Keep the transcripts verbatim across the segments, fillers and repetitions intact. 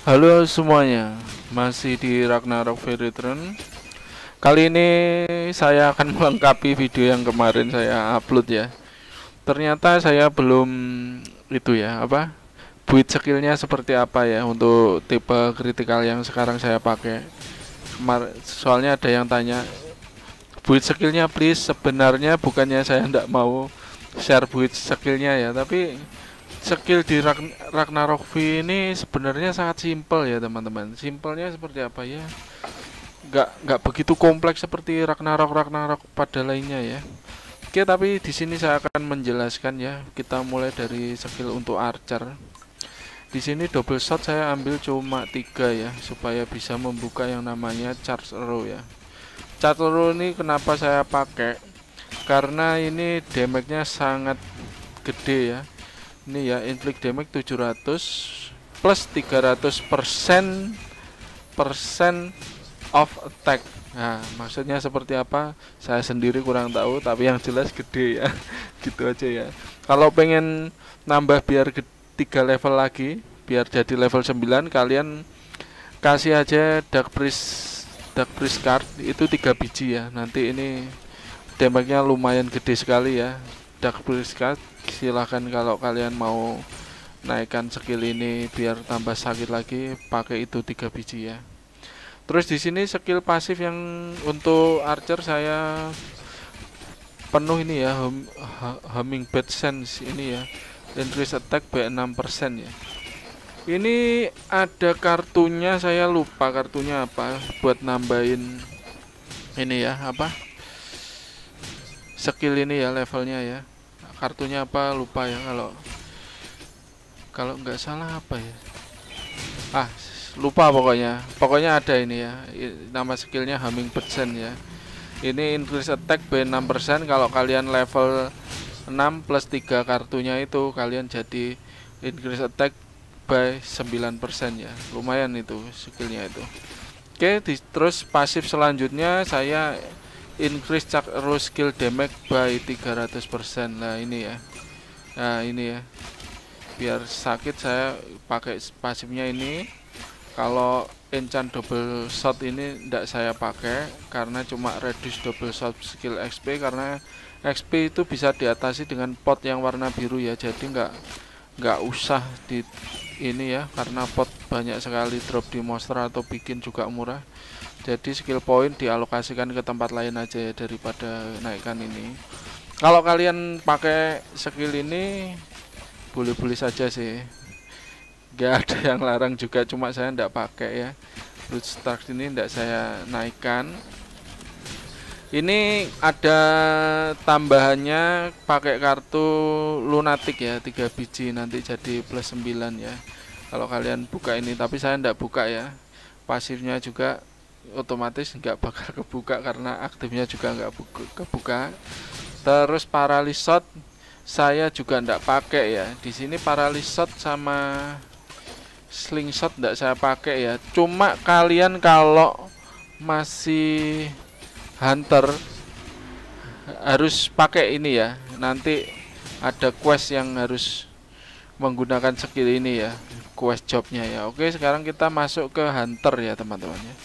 Halo semuanya, masih di Ragnarok Veritron. Kali ini saya akan melengkapi video yang kemarin saya upload ya. Ternyata saya belum itu ya, apa? Build skillnya seperti apa ya untuk tipe kritikal yang sekarang saya pakai. Kemar soalnya ada yang tanya, build skillnya please. Sebenarnya bukannya saya tidak mau share build skillnya ya, tapi skill di Ragn Ragnarok V ini sebenarnya sangat simpel ya teman-teman. Simpelnya seperti apa ya? Nggak nggak begitu kompleks seperti Ragnarok Ragnarok pada lainnya ya. Oke, tapi di sini saya akan menjelaskan ya. Kita mulai dari skill untuk archer. Di sini double shot saya ambil cuma tiga ya, supaya bisa membuka yang namanya charge arrow ya. Charge arrow ini kenapa saya pakai? Karena ini damage-nya sangat gede ya. Ini ya, inflict damage tujuh ratus plus tiga ratus persen persen of attack. Nah, maksudnya seperti apa? Saya sendiri kurang tahu, tapi yang jelas gede ya. Gitu aja ya. Kalau pengen nambah biar tiga level lagi, biar jadi level sembilan, kalian kasih aja Dark Priest Dark Priest card itu tiga biji ya. Nanti ini damage-nya lumayan gede sekali ya. Dark Priest card, silahkan kalau kalian mau naikkan skill ini biar tambah sakit lagi, pakai itu tiga biji ya. Terus di sini skill pasif yang untuk archer saya penuh ini ya, hum, Hummingbird Sense ini ya, increase attack by enam persen ya. Ini ada kartunya, saya lupa kartunya apa, buat nambahin ini ya, apa skill ini ya, levelnya ya. Kartunya apa lupa ya, kalau kalau nggak salah apa ya, ah lupa pokoknya. Pokoknya ada ini ya, nama skillnya Hummingbird Sense ya. Ini increase attack by enam persen. Kalau kalian level enam plus tiga kartunya itu, kalian jadi increase attack by sembilan persen ya. Lumayan itu skillnya itu. Oke, di, terus pasif selanjutnya saya increase charge arrow skill damage by tiga ratus persen. Nah ini ya, nah ini ya, biar sakit saya pakai pasifnya ini. Kalau enchant double shot ini tidak saya pakai, karena cuma reduce double shot skill X P, karena X P itu bisa diatasi dengan pot yang warna biru ya. Jadi nggak nggak usah di ini ya, karena pot banyak sekali drop di monster atau bikin juga murah. Jadi skill point dialokasikan ke tempat lain aja ya, daripada naikkan ini. Kalau kalian pakai skill ini boleh-boleh saja sih, gak ada yang larang juga, cuma saya ndak pakai ya. Blood Stars ini ndak saya naikkan. Ini ada tambahannya pakai kartu lunatic ya, tiga biji, nanti jadi plus sembilan ya kalau kalian buka ini. Tapi saya ndak buka ya. Pasifnya juga otomatis nggak bakal kebuka karena aktifnya juga nggak kebuka. Terus paralysis shot saya juga ndak pakai ya. Di sini paralysis shot sama slingshot ndak saya pakai ya. Cuma kalian kalau masih hunter harus pakai ini ya. Nanti ada quest yang harus menggunakan skill ini ya, quest jobnya ya. Oke, sekarang kita masuk ke hunter ya teman-teman ya.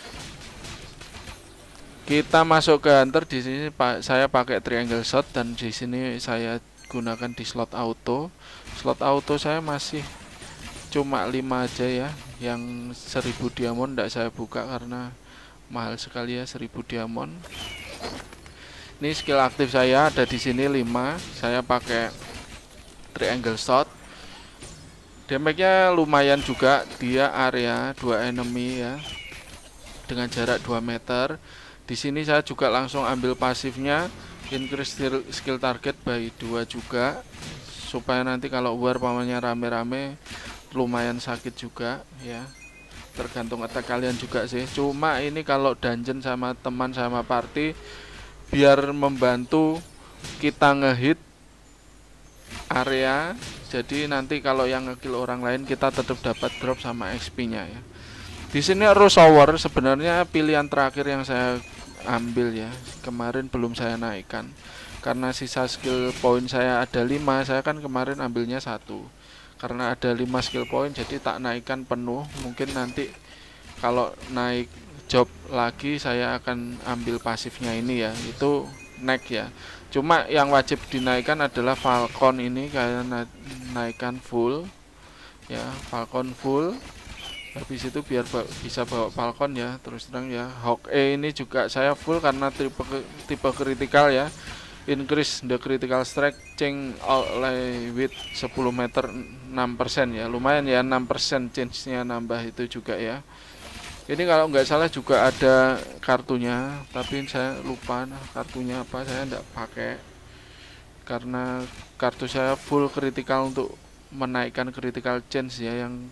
Kita masuk ke hunter. Di sini pak saya pakai triangle shot, dan di sini saya gunakan di slot auto. Slot auto saya masih cuma lima aja ya. Yang seribu diamond tidak saya buka karena mahal sekali ya, seribu diamond. Ini skill aktif saya ada di sini lima. Saya pakai triangle shot. Damage-nya lumayan juga, dia area dua enemy ya, dengan jarak dua meter. Di sini saya juga langsung ambil pasifnya, increase skill target by dua juga, supaya nanti kalau war pamannya rame-rame lumayan sakit juga ya. Tergantung attack kalian juga sih. Cuma ini kalau dungeon sama teman sama party, biar membantu kita ngehit area. Jadi nanti kalau yang ngekill orang lain, kita tetap dapat drop sama X P-nya ya. Di sini Rush Hour sebenarnya pilihan terakhir yang saya ambil ya. Kemarin belum saya naikkan karena sisa skill point saya ada lima. Saya kan kemarin ambilnya satu. karena ada lima skill point jadi tak naikkan penuh. Mungkin nanti kalau naik job lagi saya akan ambil pasifnya ini ya, itu next ya. Cuma yang wajib dinaikkan adalah Falcon ini, kayak na naikkan full ya, Falcon full. Habis itu biar ba bisa bawa Falcon ya, terus terang ya. Hawkeye ini juga saya full karena tipe tipe kritikal ya. Increase the critical strike change outlay with sepuluh meter enam persen ya. Lumayan ya, enam persen change-nya nambah itu juga ya. Ini kalau nggak salah juga ada kartunya, tapi saya lupa nah, kartunya apa, saya nggak pakai karena kartu saya full kritikal untuk menaikkan critical change ya, yang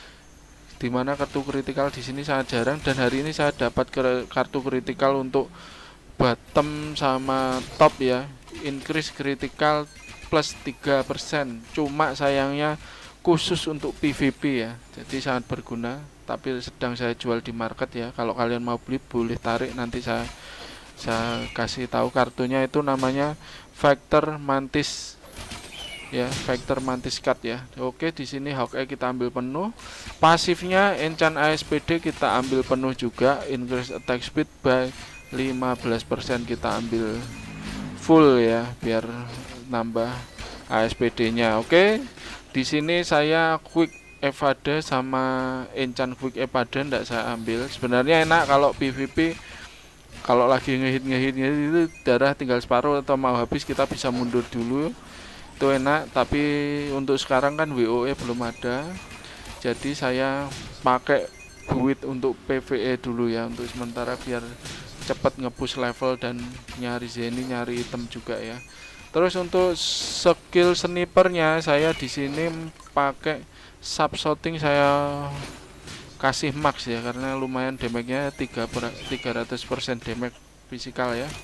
dimana kartu kritikal di sini sangat jarang, dan hari ini saya dapat kartu kritikal untuk bottom sama top ya, increase critical plus tiga persen. Cuma sayangnya khusus untuk P V P ya, jadi sangat berguna, tapi sedang saya jual di market ya. Kalau kalian mau beli boleh tarik, nanti saya saya kasih tahu kartunya. Itu namanya Factor Mantis ya, Factor Mantis Card ya. Oke, di sini Hawkeye kita ambil penuh. Pasifnya Enchant A S P D kita ambil penuh juga, increase attack speed by lima belas persen kita ambil full ya, biar nambah A S P D-nya. Oke. Di sini saya quick evade sama enchant quick evade ndak saya ambil. Sebenarnya enak kalau P V P, kalau lagi ngehit ngehit itu darah tinggal separuh atau mau habis kita bisa mundur dulu, itu enak. Tapi untuk sekarang kan W O E belum ada, jadi saya pakai buit untuk P V E dulu ya, untuk sementara biar cepat nge-push level dan nyari Zenny, nyari item juga ya. Terus untuk skill snipernya saya di sini pakai sub shooting, saya kasih max ya karena lumayan damage-nya tiga ratus persen damage fisikal ya.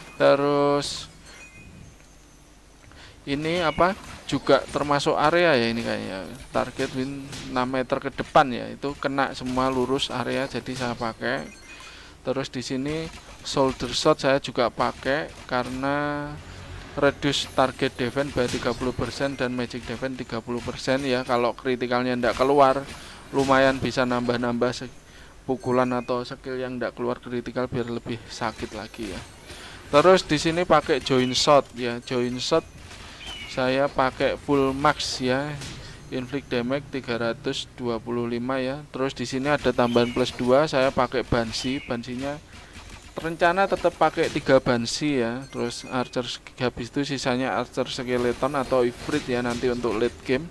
Terus ini apa juga termasuk area ya, ini kayaknya target win enam meter ke depan ya, itu kena semua lurus area, jadi saya pakai. Terus di sini soldier shot saya juga pakai karena reduce target defense by tiga puluh persen dan magic defense tiga puluh persen ya. Kalau kritikalnya ndak keluar lumayan bisa nambah-nambah pukulan atau skill yang ndak keluar kritikal biar lebih sakit lagi ya. Terus di sini pakai join shot ya, join shot saya pakai full max ya, inflict damage tiga ratus dua puluh lima ya. Terus di sini ada tambahan plus dua, saya pakai Banshee, Banshee-nya rencana tetap pakai tiga Banshee ya. Terus archer habis itu sisanya archer skeleton atau ifrit ya nanti untuk late game.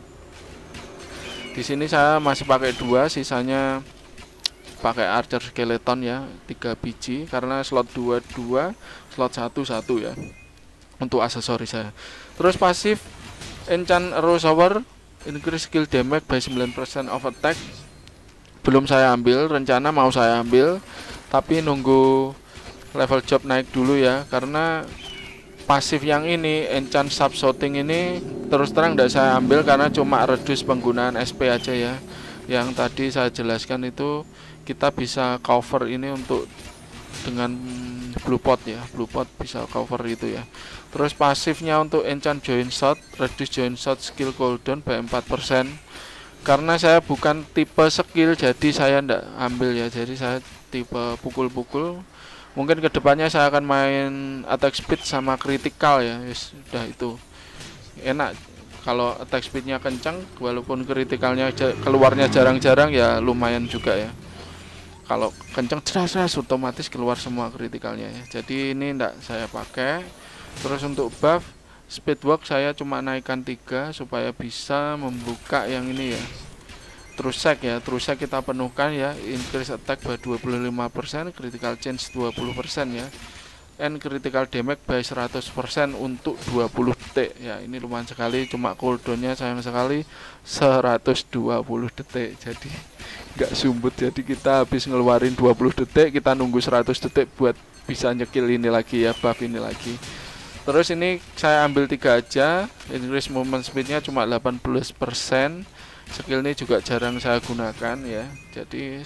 Di sini saya masih pakai dua, sisanya pakai archer skeleton ya, tiga biji karena slot dua dua, slot satu satu ya untuk aksesoris saya. Terus pasif enchant arrow shower, increase skill damage by sembilan persen of attack. Belum saya ambil, rencana mau saya ambil tapi nunggu level job naik dulu ya, karena pasif yang ini enchant sub shooting ini terus terang tidak saya ambil karena cuma reduce penggunaan S P aja ya. Yang tadi saya jelaskan itu kita bisa cover ini untuk dengan blue pot ya, blue pot bisa cover itu ya. Terus pasifnya untuk enchant join shot, reduce join shot skill cooldown by empat persen. Karena saya bukan tipe skill jadi saya tidak ambil ya, jadi saya tipe pukul-pukul. Mungkin kedepannya saya akan main attack speed sama critical ya, yes, udah itu enak. Kalau attack speednya kencang walaupun kritikalnya keluarnya jarang-jarang ya lumayan juga ya. Kalau kencang jelas otomatis keluar semua kritikalnya ya, jadi ini enggak saya pakai. Terus untuk buff speed walk saya cuma naikkan tiga supaya bisa membuka yang ini ya, Trusek ya, Trusek kita penuhkan ya, increase attack by dua puluh lima persen, critical chance dua puluh persen ya, and critical damage by seratus persen untuk dua puluh detik ya. Ini lumayan sekali, cuma cooldownnya sayang sekali seratus dua puluh detik, jadi nggak sumbut. Jadi kita habis ngeluarin dua puluh detik, kita nunggu seratus detik buat bisa nyekil ini lagi ya, buff ini lagi. Terus ini saya ambil tiga aja, increase movement speednya cuma delapan belas persen. Skill ini juga jarang saya gunakan ya, jadi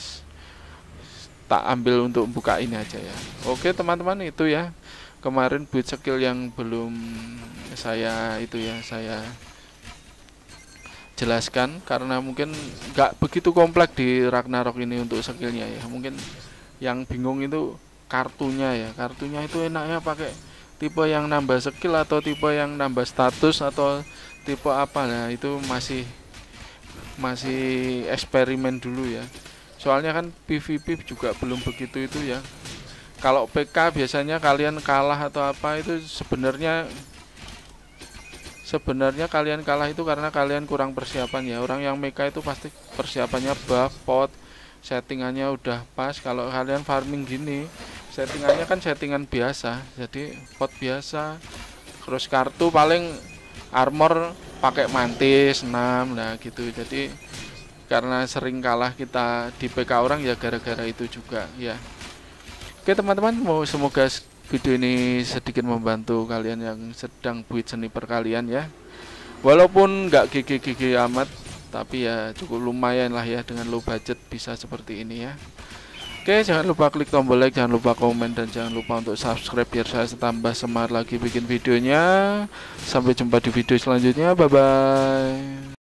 tak ambil untuk buka ini aja ya. Oke teman-teman, itu ya kemarin build skill yang belum saya itu ya saya jelaskan karena mungkin nggak begitu kompleks di Ragnarok ini untuk skillnya ya. Mungkin yang bingung itu kartunya ya. Kartunya itu enaknya pakai tipe yang nambah skill atau tipe yang nambah status atau tipe apa. Nah itu masih masih eksperimen dulu ya. Soalnya kan P V P juga belum begitu itu ya. Kalau P K biasanya kalian kalah atau apa itu sebenarnya sebenarnya kalian kalah itu karena kalian kurang persiapan ya. Orang yang mecha itu pasti persiapannya buff, pot, settingannya udah pas. Kalau kalian farming gini, settingannya kan settingan biasa, jadi pot biasa. Terus kartu paling armor pakai mantis enam, nah gitu. Jadi karena sering kalah kita di P K orang ya gara-gara itu juga ya. Oke teman-teman, mau semoga video ini sedikit membantu kalian yang sedang buit sniper kalian ya. Walaupun nggak gigi-gigi amat, tapi ya cukup lumayan lah ya, dengan low budget bisa seperti ini ya. Oke, jangan lupa klik tombol like, jangan lupa komen, dan jangan lupa untuk subscribe biar saya tambah semangat lagi bikin videonya. Sampai jumpa di video selanjutnya, bye bye.